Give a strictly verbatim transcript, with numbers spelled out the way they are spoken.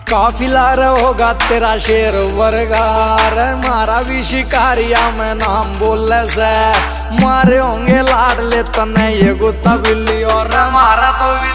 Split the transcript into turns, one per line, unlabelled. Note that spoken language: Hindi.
काफिला होगा तेरा शेर वर्गार, मारा भी शिकारिया में नाम बोले से, मारे होंगे लाडले तने ये गुत्ता बिल्ली और मारा तो